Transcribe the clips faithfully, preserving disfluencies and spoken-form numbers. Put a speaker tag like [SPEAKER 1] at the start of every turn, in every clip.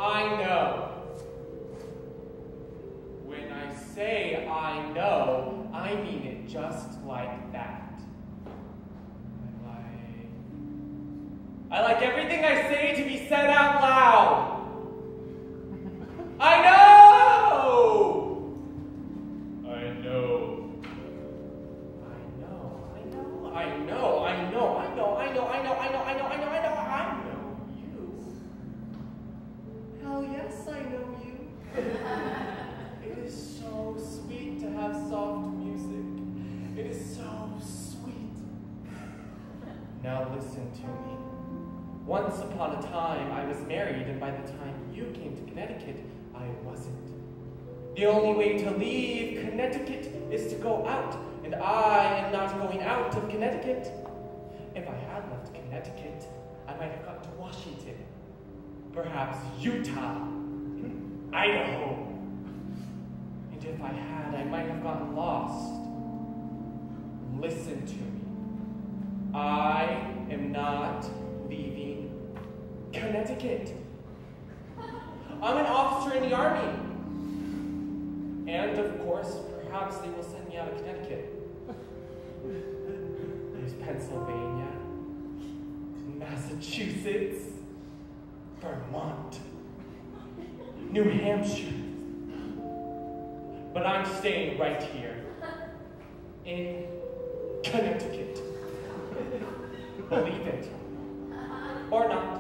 [SPEAKER 1] I know. When I say I know, I mean it just like that. I like... I like everything I say to be said out loud. I know! I know. I know, I know, I know, I know, I know, I know, I know, I know, I know, I know, I know, I know you. Hell yes, I know you. It is so sweet to have soft music. It is so sweet. Now listen to me. Once upon a time, I was married, and by the time you came to Connecticut, I wasn't. The only way to leave Connecticut is to go out, and I am not going out of Connecticut. If I had left Connecticut, I might have gotten to Washington, perhaps Utah, Idaho. And if I had, I might have gotten lost. Listen to me. I am not leaving Connecticut. I'm an officer in the Army. And of course, perhaps they will send me out of Connecticut. There's Pennsylvania, Massachusetts, Vermont, New Hampshire. But I'm staying right here in Connecticut. Believe it or not.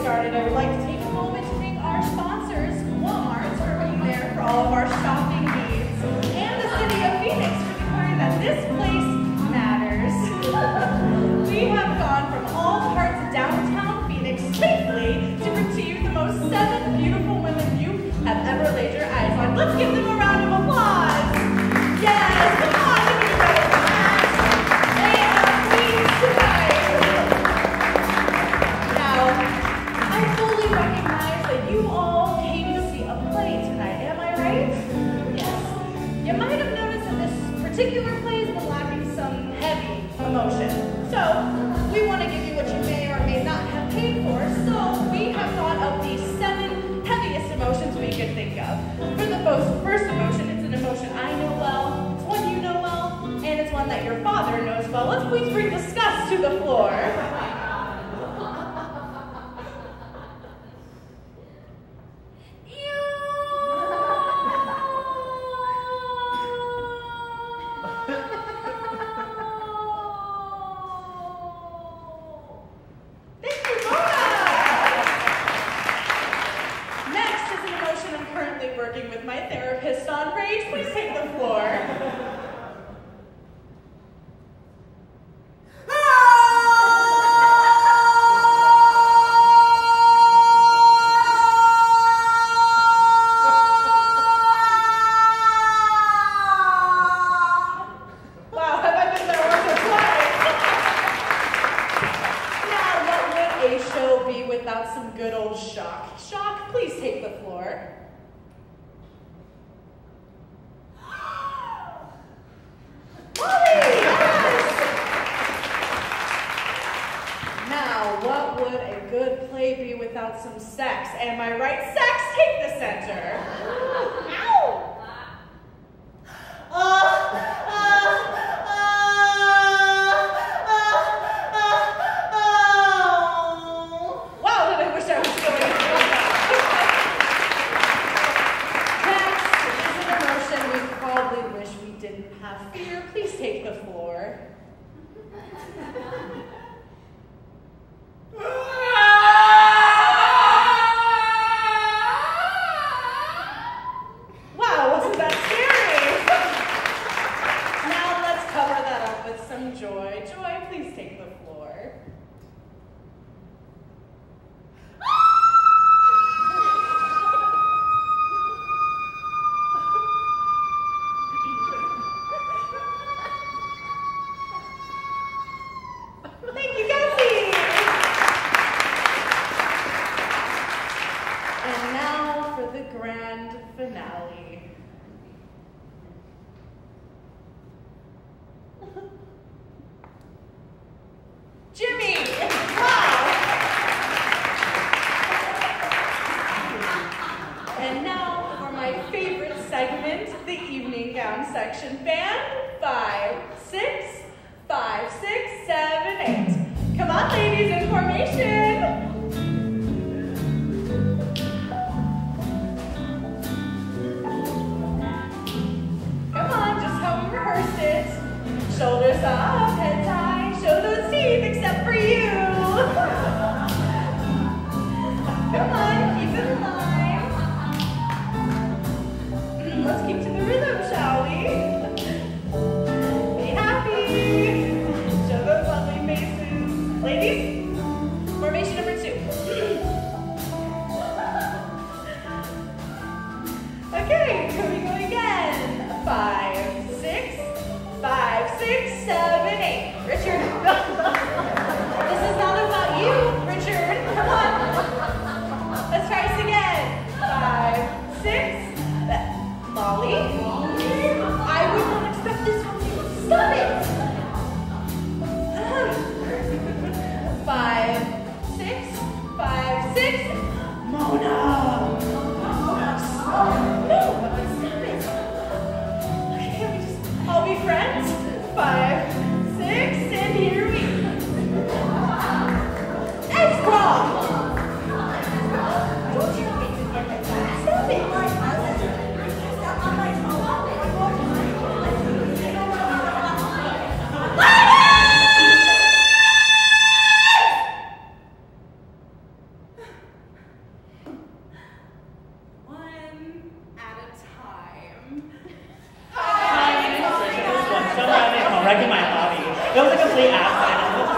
[SPEAKER 2] started, I would like to take a moment to thank our sponsors, Walmart, for being there for all of our shopping needs, and the city of Phoenix for declaring that this place matters. We have gone from all parts of downtown Phoenix safely to bring to you the most seven beautiful women you have ever laid your eyes on. Let's give them a round of applause. Yes, come on, give me a round of applause. They are queens tonight. Now, I fully recognize that you all came to see a play tonight. Am I right? Yes. You might have noticed that this particular play has been lacking some heavy emotion. So, we want to give you what you may or may not have paid for. So, we have thought of the seven heaviest emotions we could think of. For the first emotion, it's an emotion I know well, it's one you know well, and it's one that your father knows well. Let's please bring disgust to the floor.
[SPEAKER 3] wrecking my hobby. It was a complete accident.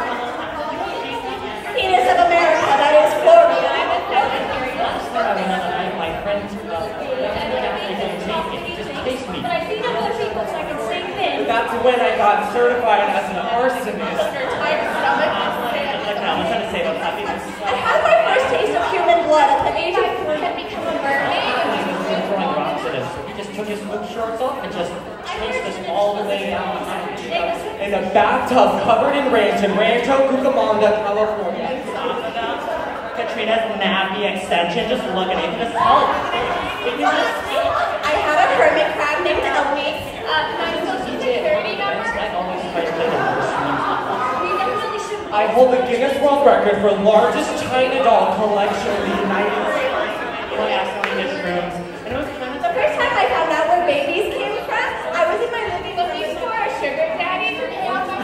[SPEAKER 2] Penis of America, that is Corrie. I'm a
[SPEAKER 3] Last time I went on a night, my friends uh, ended up taking it. Just chased me.
[SPEAKER 2] But I see other people, so I can say things.
[SPEAKER 1] That's when I got certified as an arsonist.
[SPEAKER 2] Your tight stomach.
[SPEAKER 3] Like now, I'm trying to save up happiness.
[SPEAKER 2] I had my first taste of human blood at the age of four and become a mermaid.
[SPEAKER 3] Throwing rocks at him, so he just took his swim shorts off and just chased us all the way down.
[SPEAKER 1] In a bathtub covered in ranch in Rancho Cucamonga, California.
[SPEAKER 3] Katrina's nappy extension, just look at it. You can just tell it. You can just
[SPEAKER 2] I had a hermit crab named Embry. Uh, my social security number.
[SPEAKER 3] I always try to play the worst ones.
[SPEAKER 2] We definitely should.
[SPEAKER 1] I hold the Guinness World Record for largest China doll collection in the United States.
[SPEAKER 3] I accidentally hit rooms. And it was kind of
[SPEAKER 2] The first time I found out where babies came from, I was in my living room looking for a sugar daddy for me.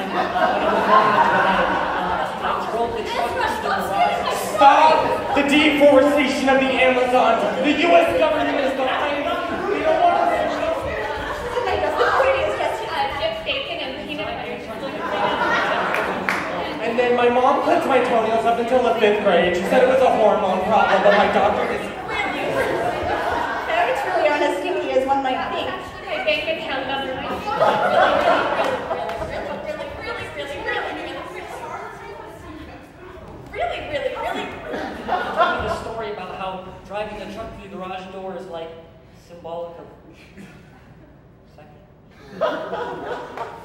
[SPEAKER 1] Stop the deforestation of the Amazon. The U S government is behind us. We don't want to.
[SPEAKER 2] My best prettiest gets uh, dipped bacon and peanut butter.
[SPEAKER 1] And then my mom clipped my toenails up until the fifth grade. She said it was a hormone problem, but my doctor is
[SPEAKER 2] Very truly on as skinny as one might think. My bank account number. Really, really, really.
[SPEAKER 3] Tell me the story about how driving the truck through the garage door is like symbolic of sex.